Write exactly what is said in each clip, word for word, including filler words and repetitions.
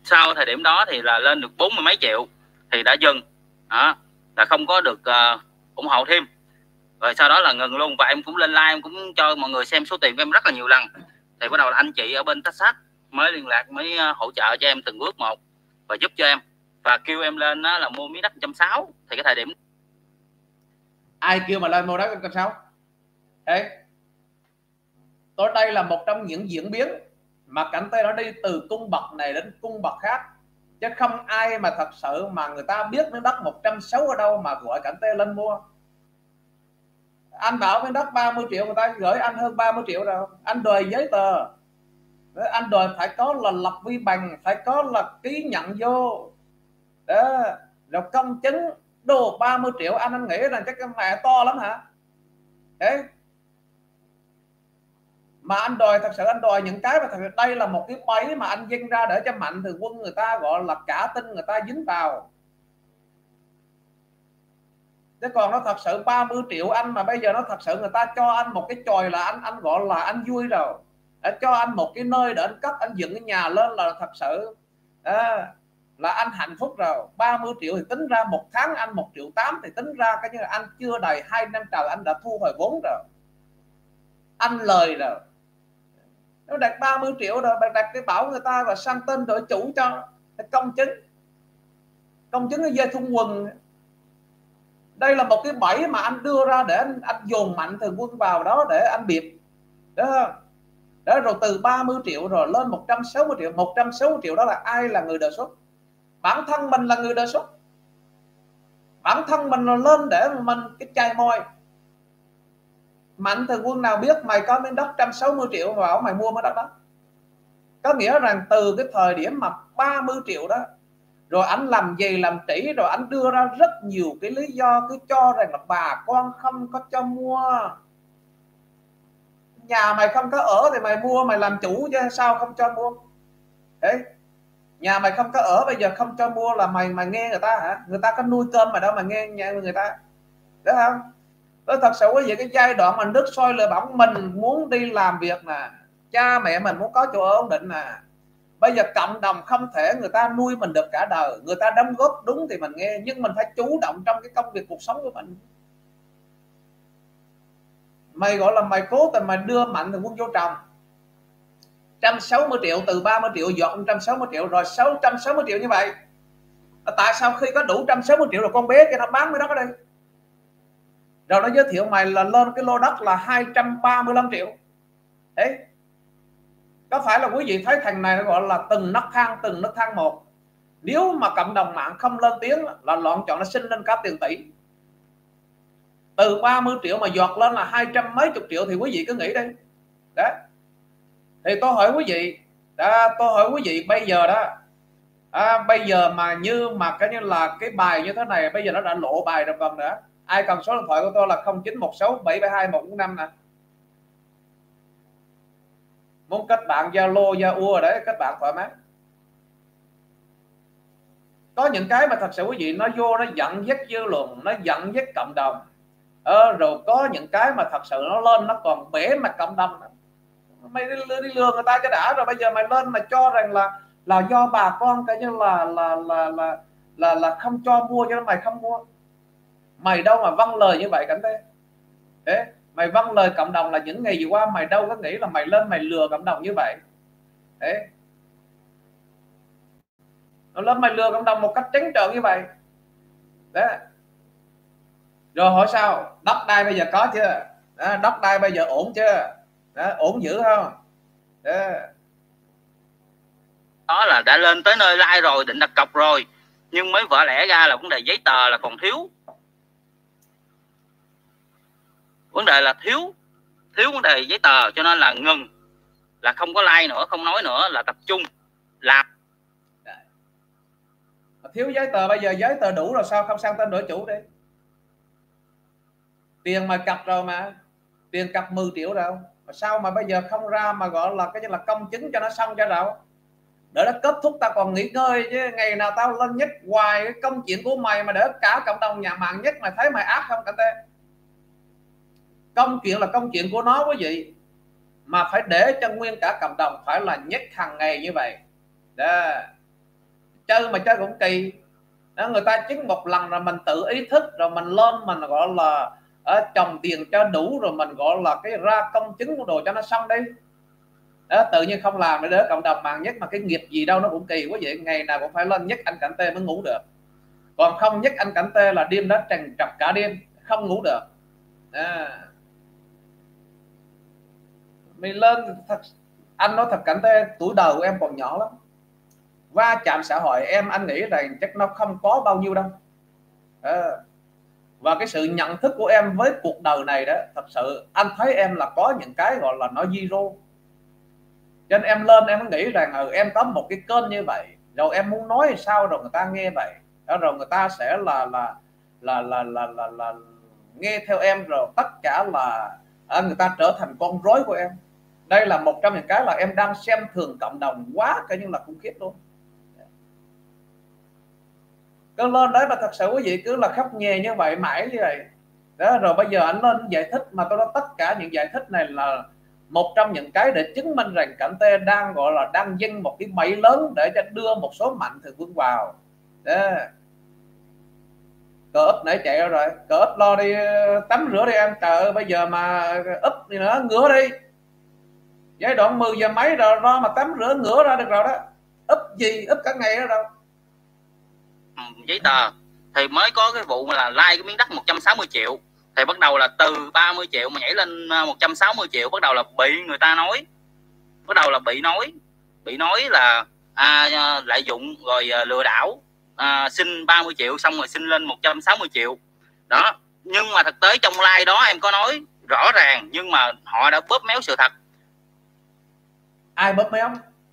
sau thời điểm đó thì là lên được bốn mươi mấy triệu thì đã dừng đó, là không có được uh, ủng hộ thêm, rồi sau đó là ngừng luôn. Và em cũng lên live, em cũng cho mọi người xem số tiền của em rất là nhiều lần, thì bắt đầu là anh chị ở bên Texas mới liên lạc, mới uh, hỗ trợ cho em từng bước một và giúp cho em, và kêu em lên đó là mua miếng đất một trăm sáu mươi. Thì cái thời điểm ai kêu mà lên mua đất một trăm sáu mươi? Đấy, tôi đây là một trong những diễn biến mà cảnh tê nó đi từ cung bậc này đến cung bậc khác, chứ không ai mà thật sự mà người ta biết miếng đất một trăm sáu mươi ở đâu mà gọi cảnh tê lên mua. Anh bảo miếng đất ba mươi triệu, người ta gửi anh hơn ba mươi triệu rồi, anh đòi giấy tờ, anh đòi phải có là lập vi bằng, phải có là ký nhận vô đó, rồi công chứng đồ ba mươi triệu. Anh anh nghĩ rằng chắc cái mẹ to lắm hả? Thế mà anh đòi, thật sự anh đòi những cái mà thật sự đây là một cái bẫy mà anh dinh ra để cho mạnh thường quân người ta gọi là cả tin, người ta dính vào. Chứ còn nó thật sự ba mươi triệu anh mà bây giờ nó thật sự người ta cho anh một cái chòi là anh anh gọi là anh vui rồi, để cho anh một cái nơi để anh cất, anh dựng cái nhà lên là thật sự à, là anh hạnh phúc rồi. Ba mươi triệu thì tính ra một tháng anh một triệu tám, thì tính ra cái như là anh chưa đầy hai năm trời anh đã thu hồi vốn rồi, anh lời rồi. Nó đặt ba mươi triệu rồi, bạn đặt cái bảo người ta và sang tên rồi chủ cho công chứng, công chứng nó dây thun quần. Đây là một cái bẫy mà anh đưa ra để anh, anh dồn mạnh thường quân vào đó để anh biệt đó. Đó rồi từ ba mươi triệu rồi lên một trăm sáu mươi triệu. Một trăm sáu mươi triệu đó là ai là người đề xuất? Bản thân mình là người đề xuất, bản thân mình là lên để mình cái chai môi. Mạnh thường quân nào biết mày có miếng đất một trăm sáu mươi triệu mà bảo mày mua miếng đất đó? Có nghĩa rằng từ cái thời điểm mà ba mươi triệu đó, rồi anh làm gì làm trĩ, rồi anh đưa ra rất nhiều cái lý do, cứ cho rằng là bà con không có cho mua. Nhà mày không có ở thì mày mua, mày làm chủ chứ sao không cho mua? Đấy, nhà mày không có ở bây giờ không cho mua là mày mày nghe người ta hả? Người ta có nuôi cơm mà đâu mà nghe nhà người ta, đúng không? Tôi thật sự quý vị, cái giai đoạn mà nước sôi lửa bỏng, mình muốn đi làm việc nè, cha mẹ mình muốn có chỗ ở ổn định nè, bây giờ cộng đồng không thể người ta nuôi mình được cả đời. Người ta đóng góp đúng thì mình nghe, nhưng mình phải chủ động trong cái công việc cuộc sống của mình. Mày gọi là mày cố tình mày đưa mạnh thường quân vô trồng một trăm sáu mươi triệu, từ ba mươi triệu dọn một trăm sáu mươi triệu, rồi sáu trăm sáu mươi triệu như vậy. Tại sao khi có đủ một trăm sáu mươi triệu rồi con bé kia nó bán cái đất ở đây, rồi nó giới thiệu mày là lên cái lô đất là hai trăm ba mươi lăm triệu? Đấy, có phải là quý vị thấy thằng này nó gọi là từng nấc thang, từng nấc thang một. Nếu mà cộng đồng mạng không lên tiếng là loạn chọn nó sinh lên cả tiền tỷ. Từ ba mươi triệu mà giọt lên là hai trăm mấy chục triệu thì quý vị cứ nghĩ đi. Đấy, thì tôi hỏi quý vị đó, tôi hỏi quý vị bây giờ đó à, bây giờ mà như mà cái như là cái bài như thế này bây giờ nó đã lộ bài rồi còn nữa. Ai cần số điện thoại của tôi là không chín một sáu bảy bảy hai một bốn năm nè, muốn kết bạn Zalo Zalo đấy, kết bạn thoải mái. Có những cái mà thật sự quý vị nó vô nó dẫn dắt dư luận, nó dẫn dắt cộng đồng ờ, rồi có những cái mà thật sự nó lên nó còn bể mặt cộng đồng. Mày đi, đi lừa người ta cho đã, rồi bây giờ mày lên mà cho rằng là là do bà con cái như là là là là là, là không cho mua cho nên mày không mua. Mày đâu mà vâng lời như vậy cảnh thế. Thế mày vâng lời cộng đồng là những ngày vừa qua mày đâu có nghĩ là mày lên mày lừa cộng đồng như vậy. Thế nó lên mày lừa cộng đồng một cách trắng trợn như vậy. Đấy, rồi hỏi sao đất đai bây giờ có chưa? Đó, đất đai bây giờ ổn chưa? Đó, ổn dữ không? Đó. đó là đã lên tới nơi like rồi, định đặt cọc rồi, nhưng mới vỡ lẽ ra là vấn đề giấy tờ là còn thiếu. Vấn đề là thiếu thiếu vấn đề giấy tờ, cho nên là ngừng, là không có like nữa, không nói nữa, là tập trung làm. Thiếu giấy tờ, bây giờ giấy tờ đủ rồi sao không sang tên đổi chủ đi? Tiền mà cặp rồi mà, tiền cặp mười triệu rồi mà sao mà bây giờ không ra mà gọi là cái như là công chứng cho nó xong cho rồi, để nó kết thúc ta còn nghỉ ngơi chứ. Ngày nào tao lên nhất hoài cái công chuyện của mày mà để cả cộng đồng nhà mạng nhất mày thấy mày ác không cảnh tê? Công chuyện là công chuyện của nó quý vị, mà phải để cho nguyên cả cộng đồng phải là nhất hàng ngày như vậy đó. chơi mà chơi cũng kỳ đó. Người ta chứng một lần rồi mình tự ý thức rồi mình lên mình gọi là ở trồng tiền cho đủ rồi mình gọi là cái ra công chứng đồ cho nó xong đi đó, tự nhiên không làm để đỡ cộng đồng mạng nhất mà cái nghiệp gì đâu nó cũng kỳ quá vậy. Ngày nào cũng phải lên nhất anh Cảnh Tê mới ngủ được, còn không nhất anh Cảnh Tê là đêm đó trằn trọc cả đêm không ngủ được à. Mình lên thật, anh nói thật Cảnh Tê, tuổi đời của em còn nhỏ lắm, va chạm xã hội em anh nghĩ rằng chắc nó không có bao nhiêu đâu à. Và cái sự nhận thức của em với cuộc đời này đó, thật sự anh thấy em là có những cái gọi là nó zero. Cho nên em lên em nghĩ rằng ừ, em có một cái kênh như vậy rồi em muốn nói sao rồi người ta nghe vậy đó, rồi người ta sẽ là là là là là là, là nghe theo em, rồi tất cả là à, người ta trở thành con rối của em. Đây là một trong những cái là em đang xem thường cộng đồng quá coi như là khủng khiếp luôn. Cứ lên đấy mà thật sự quý vị cứ là khóc nhè như vậy mãi như vậy đó, rồi bây giờ anh lên giải thích mà tôi nói tất cả những giải thích này là một trong những cái để chứng minh rằng Cảnh Tê đang gọi là đang dâng một cái bẫy lớn để cho đưa một số mạnh thường quân vào đó. Cờ úp nãy chạy rồi, cờ úp lo đi tắm rửa đi em, trời ơi bây giờ mà úp gì nữa, ngửa đi, giai đoạn mười giờ mấy rồi lo mà tắm rửa ngửa ra được rồi đó, úp gì úp cả ngày đó đâu. Ừ, giấy tờ thì mới có cái vụ là like cái miếng đất một trăm sáu mươi triệu thì bắt đầu là từ ba mươi triệu mà nhảy lên một trăm sáu mươi triệu, bắt đầu là bị người ta nói, bắt đầu là bị nói bị nói là à, lợi dụng rồi à, lừa đảo, à, xin ba mươi triệu xong rồi xin lên một trăm sáu mươi triệu đó. Nhưng mà thực tế trong like đó em có nói rõ ràng, nhưng mà họ đã bóp méo sự thật. Ai bóp méo?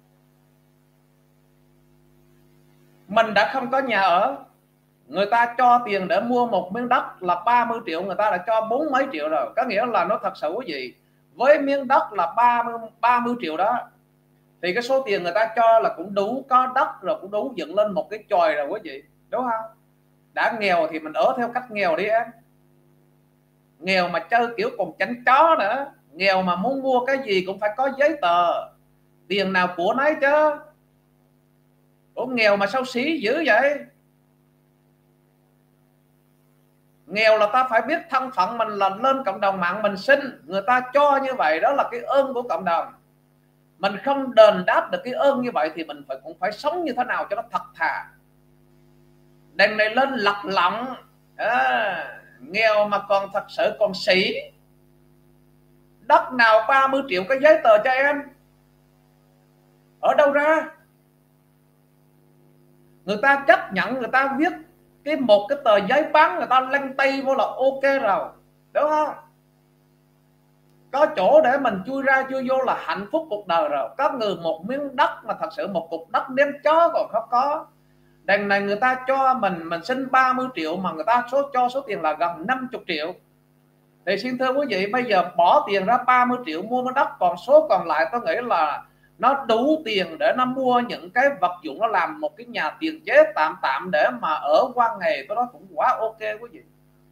Mình đã không có nhà ở, người ta cho tiền để mua một miếng đất là ba mươi triệu, người ta đã cho bốn mấy triệu rồi. Có nghĩa là nó thật sự quý vị, với miếng đất là ba mươi triệu đó thì cái số tiền người ta cho là cũng đủ có đất rồi, cũng đủ dựng lên một cái chòi rồi quý vị, đúng không? Đã nghèo thì mình ở theo cách nghèo đi em, nghèo mà chơi kiểu còn chánh chó nữa, nghèo mà muốn mua cái gì cũng phải có giấy tờ, tiền nào của nấy chứ. Ủa nghèo mà sao xí dữ vậy? Nghèo là ta phải biết thân phận mình là lên cộng đồng mạng mình xin, người ta cho như vậy đó là cái ơn của cộng đồng. Mình không đền đáp được cái ơn như vậy thì mình phải cũng phải sống như thế nào cho nó thật thà. Đằng này lên lật lọng à, nghèo mà còn thật sự còn sĩ, đất nào ba mươi triệu cái giấy tờ cho em, ở đâu ra? Người ta chấp nhận, người ta viết cái một cái tờ giấy bán, người ta lăn tay vô là ok rồi, đúng không? Có chỗ để mình chui ra chui vô là hạnh phúc cuộc đời rồi. Có người một miếng đất mà thật sự một cục đất ném chó còn không có. Đằng này người ta cho mình, mình xin ba mươi triệu mà người ta số cho số tiền là gần năm mươi triệu. Thì xin thưa quý vị, bây giờ bỏ tiền ra ba mươi triệu mua miếng đất, còn số còn lại tôi nghĩ là nó đủ tiền để nó mua những cái vật dụng, nó làm một cái nhà tiền chế tạm tạm để mà ở qua ngày, tôi nói cũng quá ok quý vị.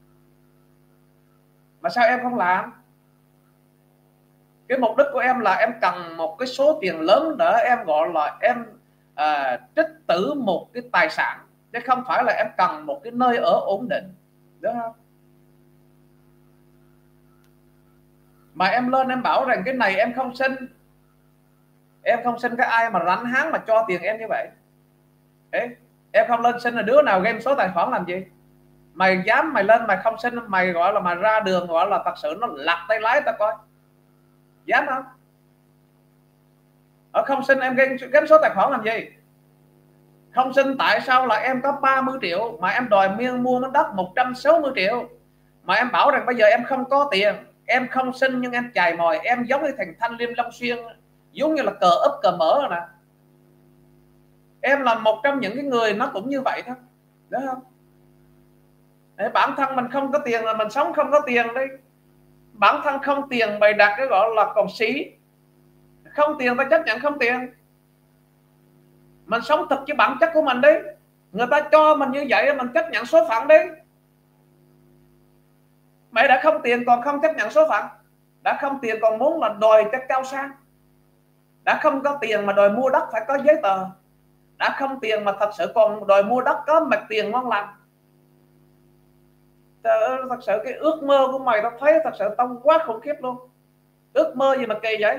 Mà sao em không làm? Cái mục đích của em là em cần một cái số tiền lớn để em gọi là em à, trích tử một cái tài sản, chứ không phải là em cần một cái nơi ở ổn định, đúng không? Mà em lên em bảo rằng cái này em không xin, em không xin cái ai mà rảnh háng mà cho tiền em như vậy. Ê, em không lên xin là đứa nào game số tài khoản làm gì? Mày dám mày lên mày không xin, mày gọi là mà ra đường gọi là thật sự nó lặt tay lái ta coi, dám không? Ở không xin em game, game số tài khoản làm gì? Không xin tại sao là em có ba mươi triệu mà em đòi miên mua miếng đất một trăm sáu mươi triệu, mà em bảo rằng bây giờ em không có tiền, em không xin nhưng em chài mòi, em giống như thành Thanh Liêm Long Xuyên, giống như là cờ úp cờ mở rồi nè. Em là một trong những cái người nó cũng như vậy thôi, đúng không? Để bản thân mình không có tiền là mình sống không có tiền đi, bản thân không tiền bày đặt cái gọi là còn xí, không tiền ta chấp nhận không tiền, mình sống thật với bản chất của mình đi. Người ta cho mình như vậy mình chấp nhận số phận đi. Mày đã không tiền còn không chấp nhận số phận, đã không tiền còn muốn là đòi cho cao sang, đã không có tiền mà đòi mua đất phải có giấy tờ, đã không tiền mà thật sự còn đòi mua đất có mặt tiền ngon lành. Trời ơi, thật sự cái ước mơ của mày tao thấy thật sự tao quá khủng khiếp luôn. Ước mơ gì mà kỳ vậy?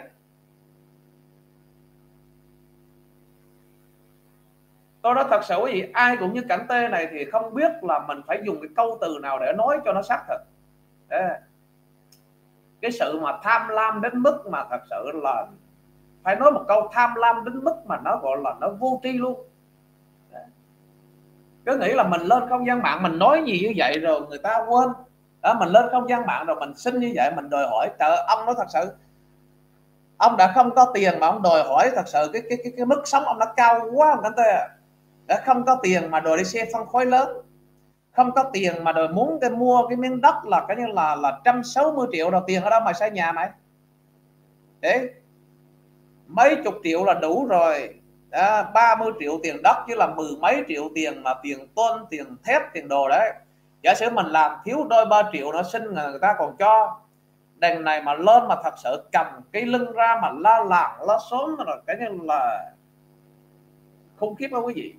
Tôi nói thật sự quý vị, ai cũng như Cảnh Tê này thì không biết là mình phải dùng cái câu từ nào để nói cho nó xác thực. Đấy. Cái sự mà tham lam đến mức mà thật sự là phải nói một câu tham lam đến mức mà nó gọi là nó vô tri luôn. Đấy. Cứ nghĩ là mình lên không gian mạng mình nói gì như vậy rồi người ta quên. Đó, mình lên không gian mạng rồi mình xin như vậy, mình đòi hỏi. Trời ơi, ông nói thật sự ông đã không có tiền mà ông đòi hỏi thật sự cái cái cái, cái mức sống ông đã cao quá ông Cảnh Tê à. Đã không có tiền mà đòi đi xe phân khối lớn, không có tiền mà đòi muốn cái mua cái miếng đất là cái như là là trăm sáu mươi triệu, đầu tiền ở đâu mà xây nhà mày? Đấy, mấy chục triệu là đủ rồi. Đó, ba mươi triệu tiền đất chứ là mười mấy triệu tiền mà tiền tôn, tiền thép, tiền đồ đấy. Giả sử mình làm thiếu đôi ba triệu nó xin người ta còn cho. Đằng này mà lên mà thật sự cầm cái lưng ra mà la làng la xóm rồi cái như là khủng khiếp đó quý vị.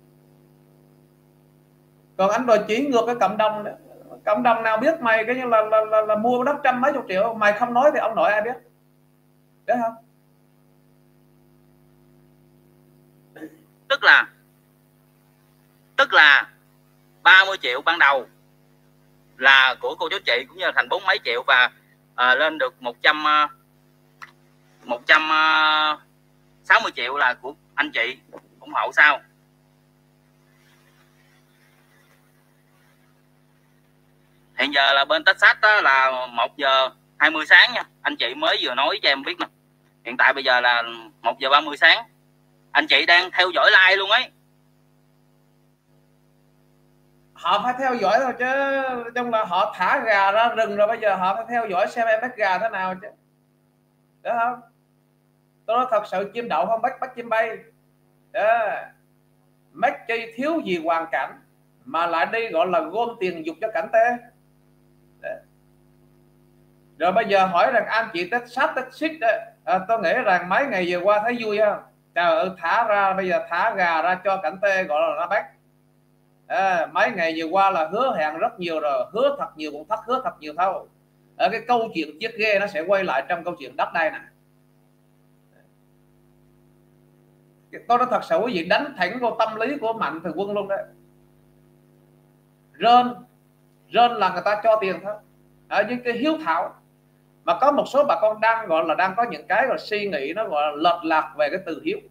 Còn anh đòi chỉ ngược cái cộng đồng nữa. Cộng đồng nào biết mày cái như là là, là, là mua đất trăm mấy chục triệu, mày không nói thì ông nội ai biết, đấy không? Tức là tức là ba mươi triệu ban đầu là của cô chú chị cũng như là thành bốn mấy triệu và à, lên được một trăm một trăm sáu mươi triệu là của anh chị ủng hộ sao? Hiện giờ là bên Texas đó là một giờ hai mươi sáng nha. Anh chị mới vừa nói cho em biết nè. Hiện tại bây giờ là một giờ ba mươi sáng. Anh chị đang theo dõi live luôn ấy. Họ phải theo dõi thôi chứ. Trong là họ thả gà ra rừng rồi, bây giờ họ phải theo dõi xem em bắt gà thế nào chứ. Đó không? Tôi nói thật sự chim đậu không bắt bắt chim bay. Đó. Mất chi thiếu gì hoàn cảnh mà lại đi gọi là gom tiền dục cho Cảnh Tê. Đó. Rồi bây giờ hỏi rằng anh chị Texas Texas à, tôi nghĩ rằng mấy ngày vừa qua thấy vui không? Trời ơi, thả ra bây giờ thả gà ra cho Cảnh Tê gọi là nó bắt. À, mấy ngày vừa qua là hứa hẹn rất nhiều rồi, hứa thật nhiều cũng thất hứa thật nhiều thôi. Ở cái câu chuyện chiếc ghe nó sẽ quay lại trong câu chuyện đất đai này. Tôi nói thật sự quý vị, đánh thẳng vào tâm lý của Mạnh Thường Quân luôn đấy. Rên rên là người ta cho tiền thôi, ở những cái hiếu thảo. Mà có một số bà con đang gọi là đang có những cái rồi suy nghĩ nó gọi là lệch lạc về cái từ hiếu.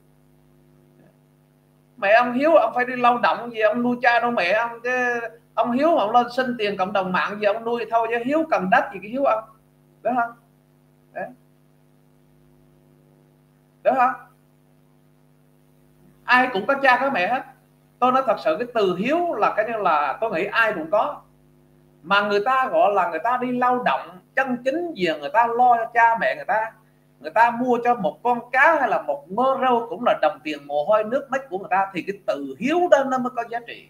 Mẹ ông hiếu ông phải đi lao động gì, ông nuôi cha nuôi mẹ ông chứ. Ông hiếu mà ông lên xin tiền cộng đồng mạng gì ông nuôi thôi chứ hiếu cần đất gì cái hiếu ông, đúng không? Đấy, đúng không? Ai cũng có cha có mẹ hết. Tôi nói thật sự cái từ hiếu là cái như là tôi nghĩ ai cũng có, mà người ta gọi là người ta đi lao động chân chính về người ta lo cho cha mẹ người ta, người ta mua cho một con cá hay là một mớ rau cũng là đồng tiền mồ hôi nước mắt của người ta, thì cái từ hiếu đó nó mới có giá trị.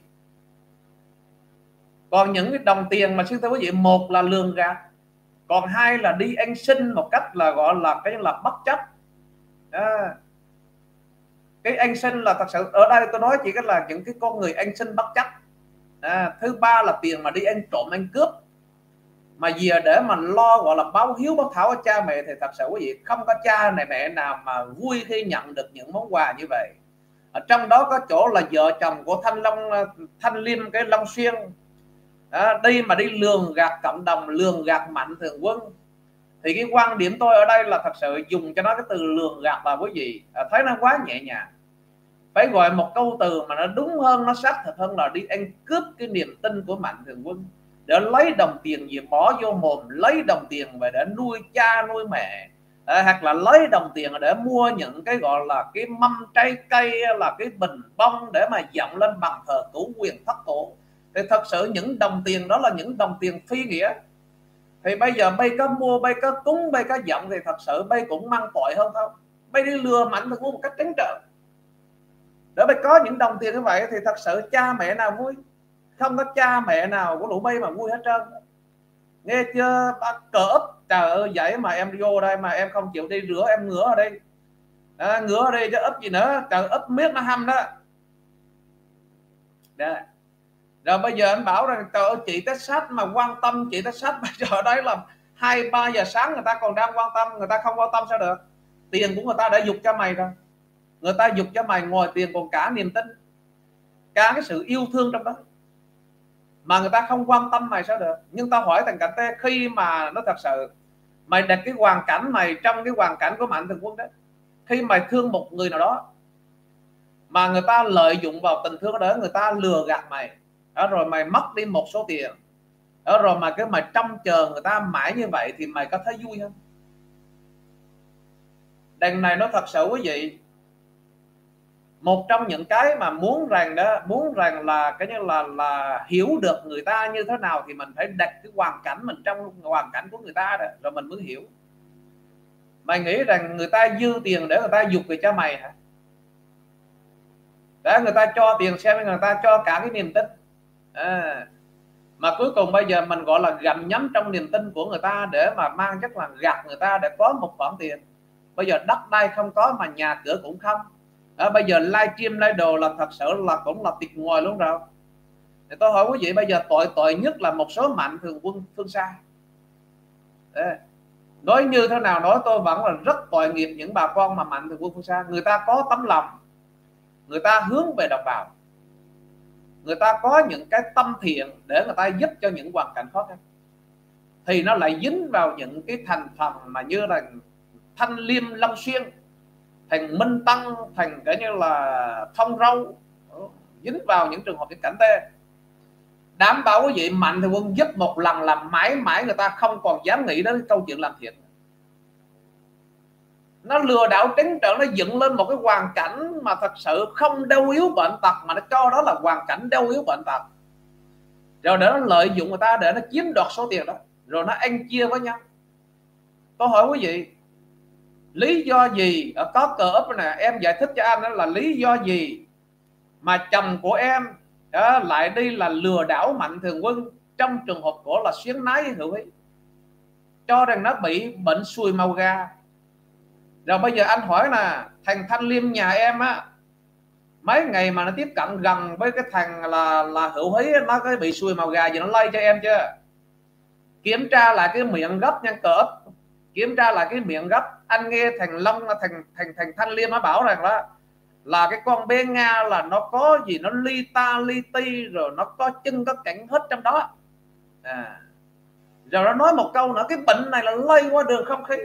Còn những cái đồng tiền mà xin thưa quý vị, một là lường gạt, còn hai là đi ăn xin một cách là gọi là cái là bất chấp. À, cái ăn xin là thật sự ở đây tôi nói chỉ là những cái con người ăn xin bất chấp. À, thứ ba là tiền mà đi ăn trộm ăn cướp, mà về để mà lo gọi là báo hiếu báo thảo cho cha mẹ thì thật sự quý vị không có cha này mẹ nào mà vui khi nhận được những món quà như vậy. Ở trong đó có chỗ là vợ chồng của Thanh Long Thanh Liêm cái Long Xuyên à, đi mà đi lường gạt cộng đồng, lường gạt Mạnh Thường Quân. Thì cái quan điểm tôi ở đây là thật sự dùng cho nó cái từ lường gạt là quý vị à, thấy nó quá nhẹ nhàng. Phải gọi một câu từ mà nó đúng hơn, nó xác thực hơn là đi ăn cướp cái niềm tin của Mạnh Thường Quân, để lấy đồng tiền gì bỏ vô mồm, lấy đồng tiền về để nuôi cha nuôi mẹ à, hoặc là lấy đồng tiền để mua những cái gọi là cái mâm trái cây, là cái bình bông để mà dọn lên bàn thờ cửu quyền thất tổ. Thì thật sự những đồng tiền đó là những đồng tiền phi nghĩa. Thì bây giờ bây có mua, bây có cúng, bây có dọn thì thật sự bây cũng mang tội hơn không? Bây đi lừa Mạnh Thường Quân một cách trắng trợn để bây có những đồng tiền như vậy thì thật sự cha mẹ nào vui? Không có cha mẹ nào của lũ bay mà vui hết trơn. Nghe chưa? Cờ ấp trời ơi, vậy mà em vô đây mà em không chịu đi rửa, em ngửa ở đây à, ngửa ở đây chứ ấp gì nữa, trời ấp miết nó hâm đó Đó. Rồi bây giờ anh bảo rằng trời ơi, chị Texas mà quan tâm, chị Texas bây giờ ở đấy là hai ba giờ sáng người ta còn đang quan tâm, người ta không quan tâm sao được? Tiền của người ta đã dục cho mày rồi, người ta dục cho mày ngoài tiền còn cả niềm tin, cả cái sự yêu thương trong đó, mà người ta không quan tâm mày sao được? Nhưng tao hỏi thằng Cảnh Tê, khi mà nó thật sự mày đặt cái hoàn cảnh mày trong cái hoàn cảnh của Mạnh Thường Quân đấy, khi mày thương một người nào đó mà người ta lợi dụng vào tình thương đó, người ta lừa gạt mày đó, rồi mày mất đi một số tiền đó, rồi mà cái mày trông chờ người ta mãi như vậy thì mày có thấy vui không? Đằng này nó thật sự quý vị, một trong những cái mà muốn rằng đó, muốn rằng là cái như là là hiểu được người ta như thế nào thì mình phải đặt cái hoàn cảnh mình trong hoàn cảnh của người ta đó, rồi mình mới hiểu. Mày nghĩ rằng người ta dư tiền để người ta dục về cho mày hả? Để người ta cho tiền xem, người ta cho cả cái niềm tin à, mà cuối cùng bây giờ mình gọi là gặm nhấm trong niềm tin của người ta để mà mang chất là gạt người ta để có một khoản tiền. Bây giờ đất đai không có mà nhà cửa cũng không à, bây giờ livestream live đồ là thật sự là cũng là tuyệt ngoài luôn rồi. Thì tôi hỏi quý vị, bây giờ tội tội nhất là một số Mạnh Thường Quân phương xa. Đấy. Nói như thế nào nói, tôi vẫn là rất tội nghiệp những bà con mà Mạnh Thường Quân phương xa. Người ta có tấm lòng, người ta hướng về đồng bào, người ta có những cái tâm thiện để người ta giúp cho những hoàn cảnh khó khăn, thì nó lại dính vào những cái thành phần mà như là Thanh Liêm, Long Xuyên, thành Minh Tăng, thành cái như là Thông Râu, dính vào những trường hợp như Cảnh Tê. Đảm bảo quý vị, Mạnh Thường Quân giúp một lần làm mãi mãi người ta không còn dám nghĩ đến câu chuyện làm thiện. Nó lừa đảo trắng trợn, nó dựng lên một cái hoàn cảnh mà thật sự không đau yếu bệnh tật, mà nó cho đó là hoàn cảnh đau yếu bệnh tật, rồi để nó lợi dụng người ta để nó chiếm đoạt số tiền đó, rồi nó ăn chia với nhau. Tôi hỏi quý vị, lý do gì ở có cờ ấp này, em giải thích cho anh đó là lý do gì mà chồng của em đó lại đi là lừa đảo Mạnh Thường Quân trong trường hợp của là Xuyến Nái Hữu Hí, cho rằng nó bị bệnh sùi màu gà. Rồi bây giờ anh hỏi là thằng Thanh Liêm nhà em á, mấy ngày mà nó tiếp cận gần với cái thằng là là Hữu Hí, nó có bị sùi màu gà gì nó lây cho em chưa? Kiểm tra lại cái miệng gấp nha cỡ, kiểm tra lại cái miệng gấp. Anh nghe thằng Long, thằng thằng thằng Thanh Liêm nó bảo rằng là là cái con bé Nga là nó có gì nó li ta li ti, rồi nó có chân có cảnh hết trong đó à. Rồi nó nói một câu nữa, cái bệnh này là lây qua đường không khí.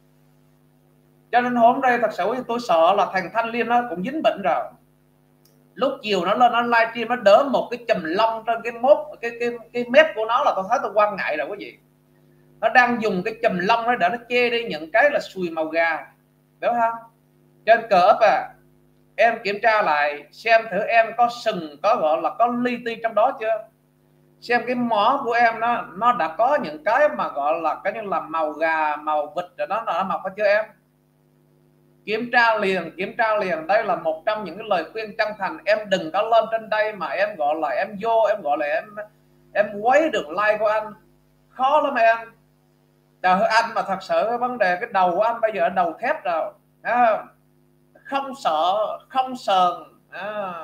Cho nên hôm nay thật sự tôi sợ là thằng Thanh Liêm nó cũng dính bệnh rồi. Lúc chiều nó lên nó livestream nó đỡ một cái chùm lông trên cái mốt cái cái cái mép của nó là tôi thấy tôi quan ngại rồi quý vị. Nó đang dùng cái chùm lông đó để nó che đi những cái là sùi màu gà, đúng không? Trên cờ ấp à, em kiểm tra lại xem thử em có sừng, có gọi là có li ti trong đó chưa, xem cái mỏ của em nó nó đã có những cái mà gọi là cái như là màu gà, màu vịt rồi đó, nó màu có chưa em? Kiểm tra liền, kiểm tra liền. Đây là một trong những cái lời khuyên chân thành. Em đừng có lên trên đây mà em gọi là em vô, em gọi là em em quấy được like của anh, khó lắm em. Trời ơi, anh mà thật sự vấn đề cái đầu của anh bây giờ đầu thép rồi à, không sợ, không sờn à.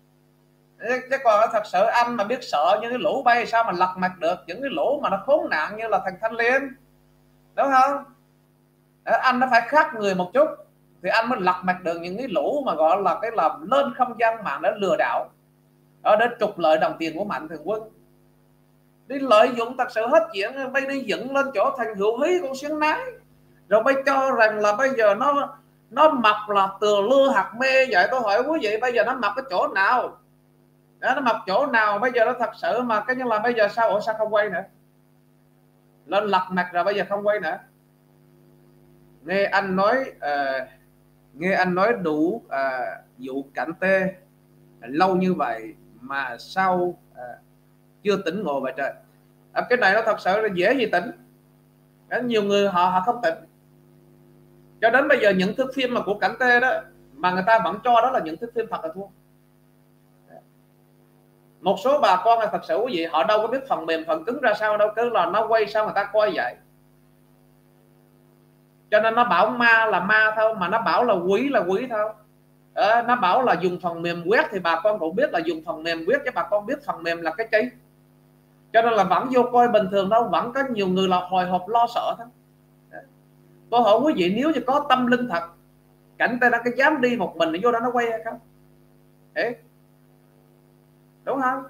Chứ còn thật sự anh mà biết sợ những cái lũ bay sao mà lật mặt được, những cái lũ mà nó khốn nạn như là thằng Thanh Liêm, đúng không? À, anh nó phải khác người một chút thì anh mới lật mặt được những cái lũ mà gọi là cái làm lên không gian mạng để lừa đảo đó, để trục lợi đồng tiền của Mạnh Thường Quân, đi lợi dụng thật sự hết chuyện. Bây đi dựng lên chỗ thằng Hữu Hí con Xuyến Nái, rồi bây cho rằng là bây giờ nó nó mập là từ lưa hạt mê vậy. Tôi hỏi quý vị, bây giờ nó mập cái chỗ nào đó, nó mập chỗ nào bây giờ nó thật sự mà cái như là bây giờ sao, ủa sao không quay nữa, lên lật mặt rồi bây giờ không quay nữa. Nghe anh nói uh, nghe anh nói đủ uh, vụ Cảnh Tê lâu như vậy mà sao uh, chưa tỉnh ngộ vậy trời. À, cái này nó thật sự là dễ gì tỉnh. À, nhiều người họ họ không tỉnh. Cho đến bây giờ những thước phim mà của Cảnh Tê đó mà người ta vẫn cho đó là những thước phim thật là thua. Một số bà con là thật sự quý vị, họ đâu có biết phần mềm phần cứng ra sao đâu, cứ là nó quay sao người ta coi vậy. Cho nên nó bảo ma là ma thôi, mà nó bảo là quý là quý thôi à, nó bảo là dùng phần mềm quét thì bà con cũng biết là dùng phần mềm quét, chứ bà con biết phần mềm là cái chi. Cho nên là vẫn vô coi bình thường đâu, vẫn có nhiều người là hồi hộp lo sợ thôi. Tôi hỏi quý vị, nếu như có tâm linh thật, cảnh ta nó có dám đi một mình để vô đó nó quay hay không? Thế đúng không?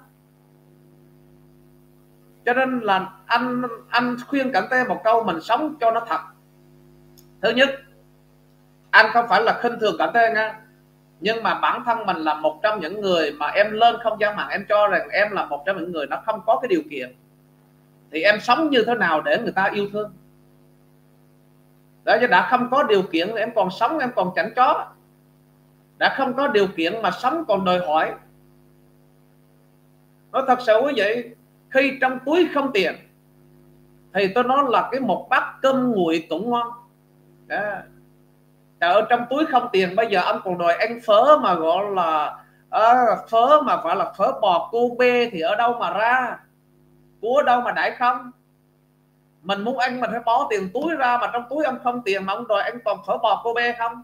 Cho nên là anh anh khuyên cảnh tê một câu, mình sống cho nó thật. Thứ nhất, anh không phải là khinh thường cảnh tê nha, nhưng mà bản thân mình là một trong những người mà em lên không gian mạng em cho rằng em là một trong những người nó không có cái điều kiện, thì em sống như thế nào để người ta yêu thương? Đó, chứ đã không có điều kiện em còn sống, em còn chảnh chó, đã không có điều kiện mà sống còn đòi hỏi. Nó thật sự quý vị, khi trong túi không tiền thì tôi nói là cái một bát cơm nguội cũng ngon. Đó. Ở trong túi không tiền, bây giờ anh còn đòi ăn phớ mà gọi là à, phớ mà phải là phớ bò Kobe thì ở đâu mà ra, của đâu mà đãi không? Mình muốn ăn mình phải bỏ tiền túi ra, mà trong túi anh không tiền mà ông đòi ăn toàn phở bò Kobe không?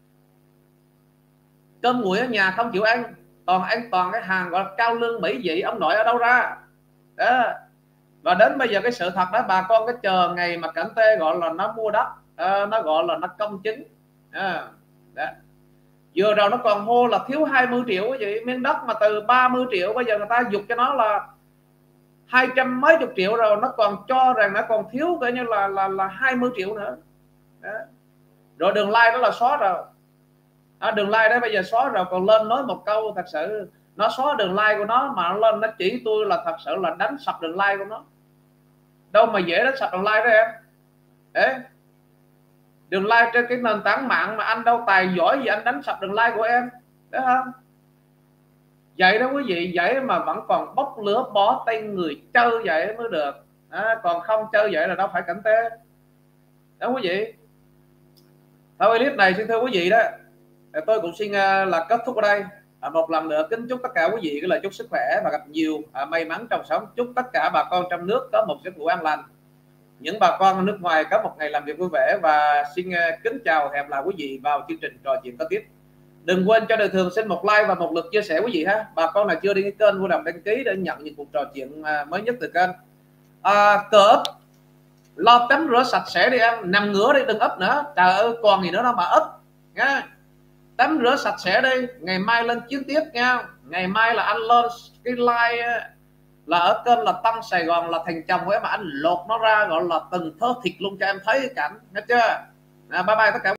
Cơm nguội ở nhà không chịu ăn, toàn ăn toàn cái hàng gọi là cao lương mỹ vị, ông nội ở đâu ra? Đó. Và đến bây giờ cái sự thật đó, bà con cái chờ ngày mà cảnh tê gọi là nó mua đất, à, nó gọi là nó công chứng. À, đó. Vừa rồi nó còn hô là thiếu hai mươi triệu cái gì, miếng đất mà từ ba mươi triệu bây giờ người ta dục cho nó là hai trăm mấy chục triệu rồi, nó còn cho rằng nó còn thiếu coi như là là là hai mươi triệu nữa. Đó. Rồi đường like đó là xóa rồi. À, đường like đó bây giờ xóa rồi, còn lên nói một câu thật sự nó xóa đường like của nó, mà nó lên nó chỉ tôi là thật sự là đánh sập đường like của nó. Đâu mà dễ đánh sập đường like đó em. Đấy. Đường like trên cái nền tảng mạng mà anh đâu tài giỏi gì anh đánh sập đường like của em. Đấy không? Vậy đó quý vị, vậy mà vẫn còn bốc lửa bó tay người chơi vậy mới được. À, còn không chơi vậy là đâu phải cảnh tê. Đó quý vị. Thôi clip này xin thưa quý vị đó, tôi cũng xin là kết thúc ở đây. À, một lần nữa kính chúc tất cả quý vị cái lời chúc sức khỏe và gặp nhiều à, may mắn trong sống. Chúc tất cả bà con trong nước có một giấc ngủ an lành, những bà con ở nước ngoài có một ngày làm việc vui vẻ, và xin kính chào hẹn lại quý vị vào chương trình trò chuyện có tiếp. Đừng quên cho đời thường xin một like và một lượt chia sẻ quý vị ha. Bà con nào chưa đăng ký kênh vui lòng đăng ký để nhận những cuộc trò chuyện mới nhất từ kênh. À, cỡ lo tắm rửa sạch sẽ đi em, nằm ngửa đi đừng ấp nữa, trời ơi còn gì nữa đâu mà ấp nha. Tắm rửa sạch sẽ đi, ngày mai lên chiến tiếp nha. Ngày mai là anh lên cái like là ở kênh là Tân Sài Gòn là thằng chồng của em, mà anh lột nó ra gọi là từng thớ thịt luôn cho em thấy cái cảnh, nghe chưa? À, bye bye tất cả.